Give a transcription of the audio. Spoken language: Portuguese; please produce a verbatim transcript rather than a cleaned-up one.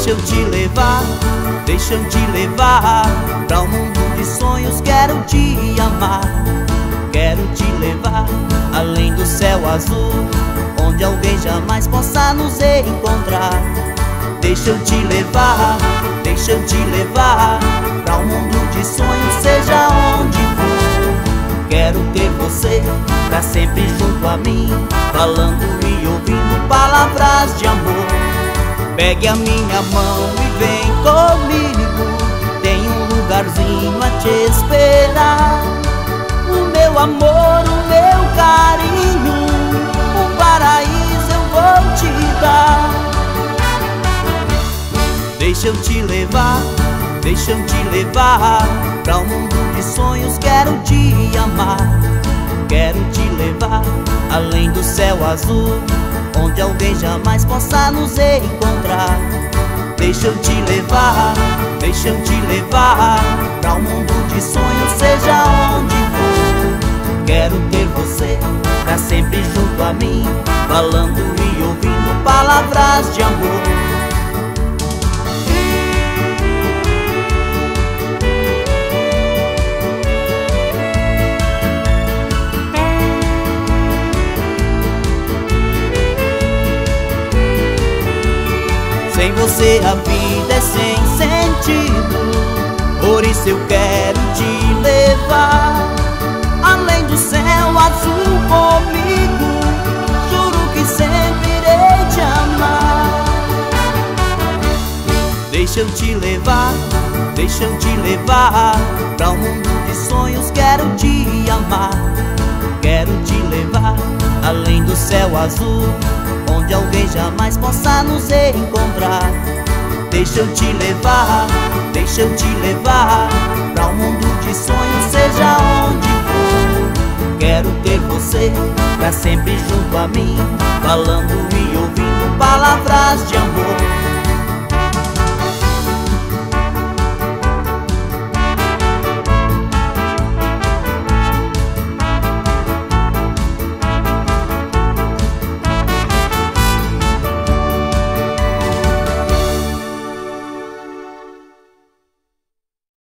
Deixa eu te levar, deixa eu te levar pra um mundo de sonhos, quero te amar. Quero te levar além do céu azul, onde alguém jamais possa nos encontrar. Deixa eu te levar, deixa eu te levar pra um mundo de sonhos, seja onde for. Quero ter você pra sempre junto a mim, falando e ouvindo palavras de amor. Pegue a minha mão e vem comigo, tem um lugarzinho a te esperar. O meu amor, o meu carinho, um paraíso eu vou te dar. Deixa eu te levar, deixa eu te levar pra um mundo de sonhos, quero te amar. Quero te levar além do céu azul, onde alguém jamais possa nos encontrar. Deixa eu te levar, deixa eu te levar pra um mundo de sonhos, seja onde for. Quero ter você pra sempre junto a mim, falando e ouvindo palavras de amor. Sem você a vida é sem sentido, por isso eu quero te levar além do céu azul comigo. Juro que sempre irei te amar. Deixa eu te levar, deixa eu te levar pra um mundo de sonhos, quero te amar. Quero te levar além do céu azul, onde alguém jamais possa nos encontrar. Deixa eu te levar, deixa eu te levar pra um mundo de sonhos, seja onde for. Quero ter você pra sempre junto a mim, falando e ouvindo palavras de amor.